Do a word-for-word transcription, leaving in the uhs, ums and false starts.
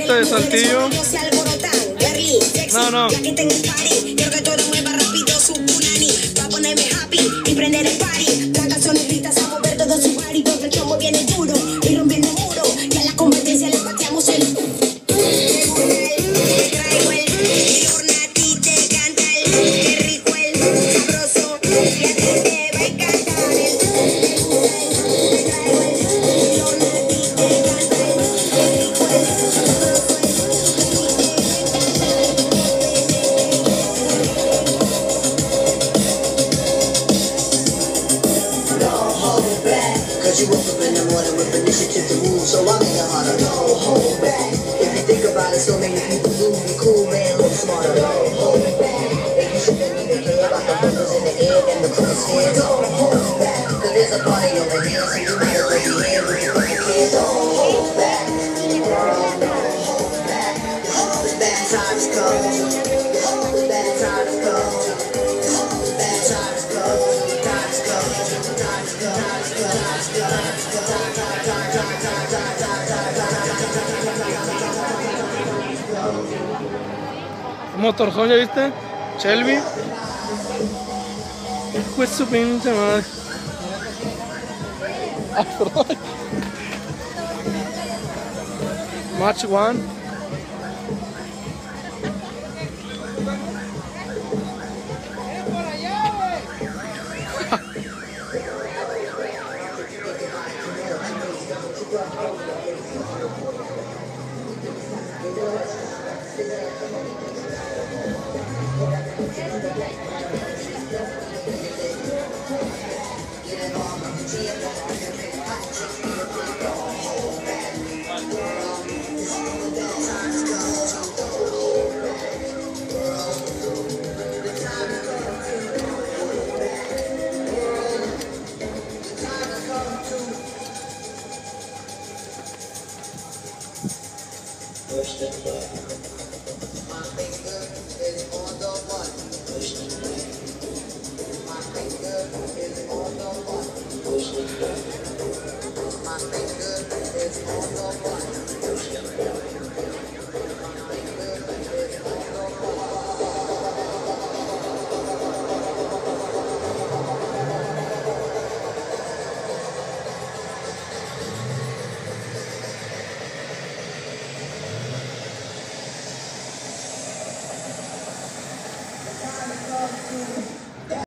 este de Saltillo. No, no. You woke up in the morning with initiative to move, so I make it harder. No hold back. If you think about it, so many people do be cool, man, look smarter. No hold back. If you shouldn't even care about the buildings in the air and the crosshairs. Don't hold back. Cause there's a party over here, so you might as well be here with your fucking kids. Don't hold back. Don't hold back. The bad times come. The bad times come. The bad times come. Times come. Times come. Times come. Motorzón, ¿ya viste? Shelby. Pues su pinche madre. Ah, perdón. Match one. Get it on,